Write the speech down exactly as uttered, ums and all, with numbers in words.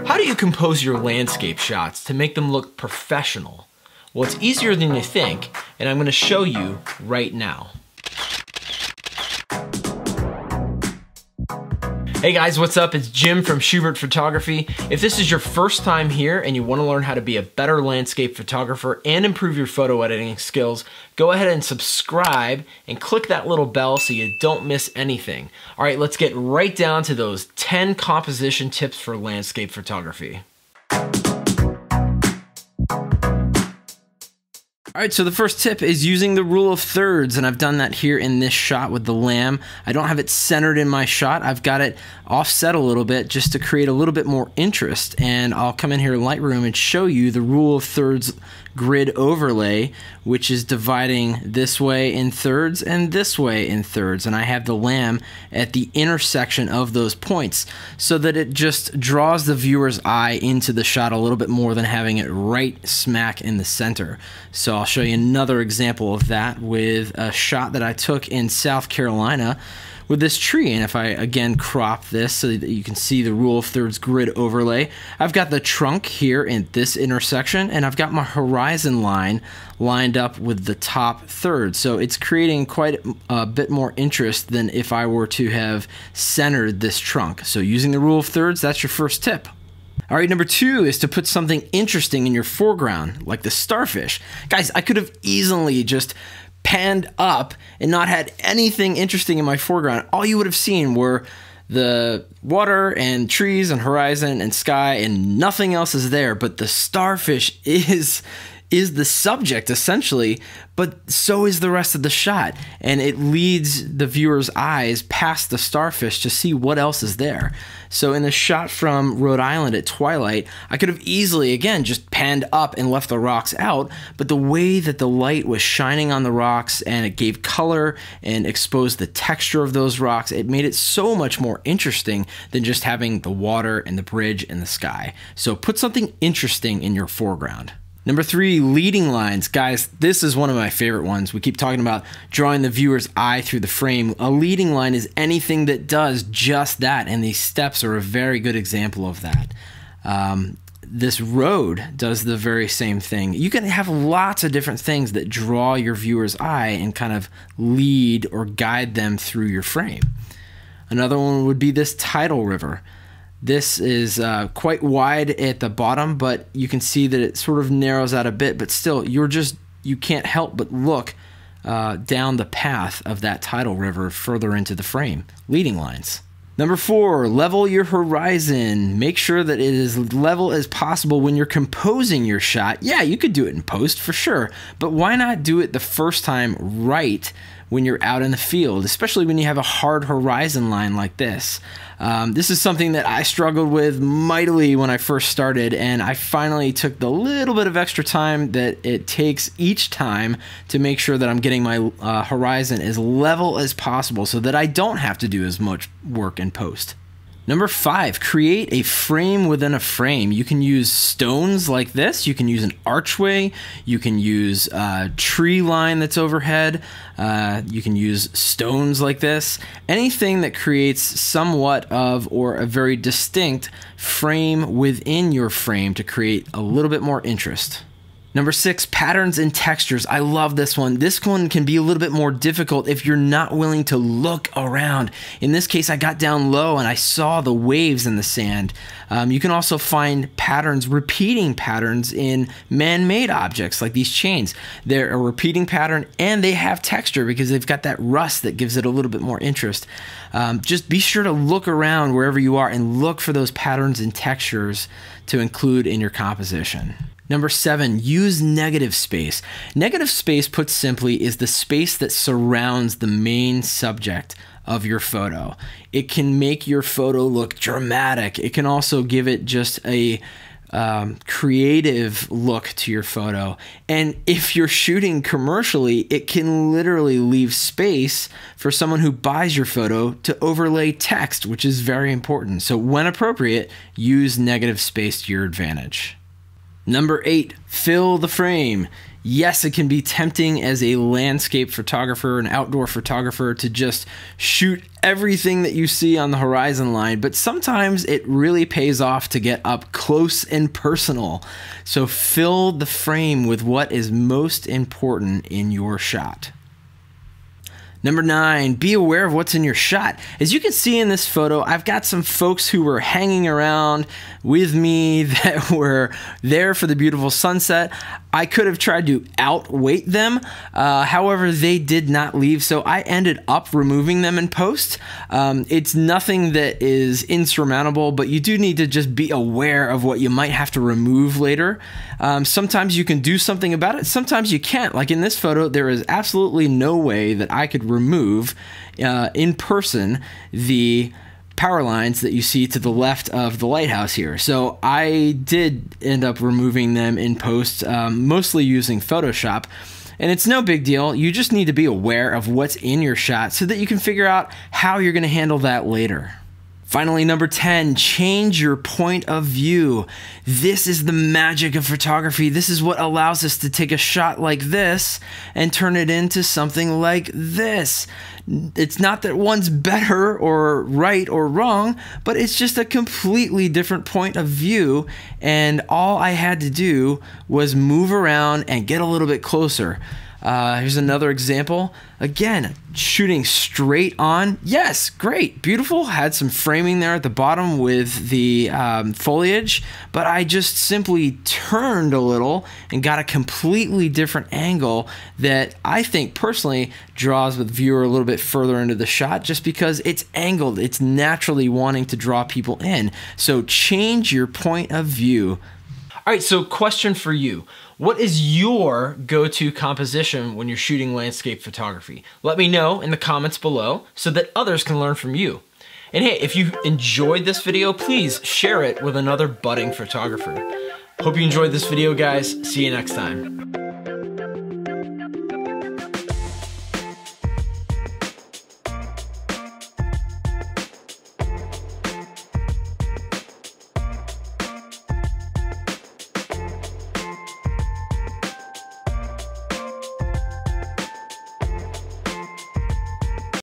How do you compose your landscape shots to make them look professional? Well, it's easier than you think, and I'm going to show you right now. Hey guys, what's up? It's Jim from Schubert Photography. If this is your first time here and you want to learn how to be a better landscape photographer and improve your photo editing skills, go ahead and subscribe and click that little bell so you don't miss anything. All right, let's get right down to those ten composition tips for landscape photography. All right, so the first tip is using the rule of thirds, and I've done that here in this shot with the lamb. I don't have it centered in my shot. I've got it offset a little bit just to create a little bit more interest, and I'll come in here in Lightroom and show you the rule of thirds grid overlay, which is dividing this way in thirds and this way in thirds, and I have the lamb at the intersection of those points so that it just draws the viewer's eye into the shot a little bit more than having it right smack in the center. So I'll show you another example of that with a shot that I took in South Carolina with this tree. And if I again crop this so that you can see the rule of thirds grid overlay, I've got the trunk here in this intersection, and I've got my horizon line lined up with the top third. So it's creating quite a bit more interest than if I were to have centered this trunk. So using the rule of thirds, that's your first tip. All right, number two is to put something interesting in your foreground, like the starfish. Guys, I could have easily just panned up and not had anything interesting in my foreground. All you would have seen were the water and trees and horizon and sky, and nothing else is there, but the starfish is is the subject essentially, but so is the rest of the shot, and it leads the viewer's eyes past the starfish to see what else is there. So in the shot from Rhode Island at twilight, I could have easily again just panned up and left the rocks out, but the way that the light was shining on the rocks and it gave color and exposed the texture of those rocks, it made it so much more interesting than just having the water and the bridge and the sky. So put something interesting in your foreground. Number three, leading lines. Guys, this is one of my favorite ones. We keep talking about drawing the viewer's eye through the frame. A leading line is anything that does just that, and these steps are a very good example of that. Um, this road does the very same thing. You can have lots of different things that draw your viewer's eye and kind of lead or guide them through your frame. Another one would be this tidal river. This is uh, quite wide at the bottom, but you can see that it sort of narrows out a bit, but still, you're just, you can't help but look uh, down the path of that tidal river further into the frame. Leading lines. Number four, level your horizon. Make sure that it is level as possible when you're composing your shot. Yeah, you could do it in post for sure, but why not do it the first time right when you're out in the field, especially when you have a hard horizon line like this. Um, this is something that I struggled with mightily when I first started, and I finally took the little bit of extra time that it takes each time to make sure that I'm getting my uh, horizon as level as possible so that I don't have to do as much work in post. Number five, create a frame within a frame. You can use stones like this. You can use an archway. You can use a tree line that's overhead. Uh, you can use stones like this. Anything that creates somewhat of or a very distinct frame within your frame to create a little bit more interest. Number six, patterns and textures. I love this one. This one can be a little bit more difficult if you're not willing to look around. In this case, I got down low and I saw the waves in the sand. Um, you can also find patterns, repeating patterns in man-made objects like these chains. They're a repeating pattern and they have texture because they've got that rust that gives it a little bit more interest. Um, just be sure to look around wherever you are and look for those patterns and textures to include in your composition. Number seven, use negative space. Negative space, put simply, is the space that surrounds the main subject of your photo. It can make your photo look dramatic. It can also give it just a um, creative look to your photo. And if you're shooting commercially, it can literally leave space for someone who buys your photo to overlay text, which is very important. So when appropriate, use negative space to your advantage. Number eight, fill the frame. Yes, it can be tempting as a landscape photographer, an outdoor photographer, to just shoot everything that you see on the horizon line, but sometimes it really pays off to get up close and personal. So fill the frame with what is most important in your shot. Number nine, be aware of what's in your shot. As you can see in this photo, I've got some folks who were hanging around with me that were there for the beautiful sunset. I could have tried to outweight them. Uh, however, they did not leave, so I ended up removing them in post. Um, it's nothing that is insurmountable, but you do need to just be aware of what you might have to remove later. Um, sometimes you can do something about it, sometimes you can't. Like in this photo, there is absolutely no way that I could remove uh, in person the power lines that you see to the left of the lighthouse here. So I did end up removing them in post, um, mostly using Photoshop. And it's no big deal. You just need to be aware of what's in your shot so that you can figure out how you're going to handle that later. Finally, number ten, change your point of view. This is the magic of photography. This is what allows us to take a shot like this and turn it into something like this. It's not that one's better or right or wrong, but it's just a completely different point of view, and all I had to do was move around and get a little bit closer. Uh, here's another example. Again, shooting straight on. Yes, great, beautiful. Had some framing there at the bottom with the um, foliage, but I just simply turned a little and got a completely different angle that I think personally draws the viewer a little bit further into the shot just because it's angled. It's naturally wanting to draw people in. So change your point of view. All right, so question for you. What is your go-to composition when you're shooting landscape photography? Let me know in the comments below so that others can learn from you. And hey, if you enjoyed this video, please share it with another budding photographer. Hope you enjoyed this video, guys. See you next time.